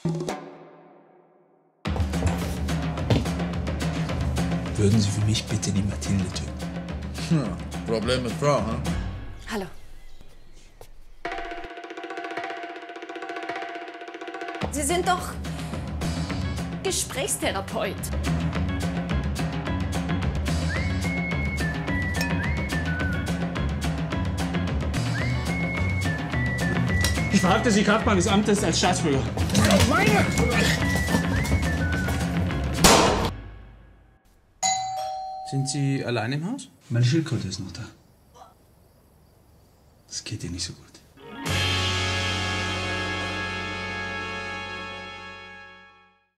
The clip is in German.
Würden Sie für mich bitte die Mathilde töten? Problem mit Frau, hm? Hallo. Sie sind doch Gesprächstherapeut. Ich verhafte Sie Kraft meines Amtes als Staatsbürger. Meine! Sind Sie allein im Haus? Meine Schildkröte ist noch da. Das geht ihr nicht so gut.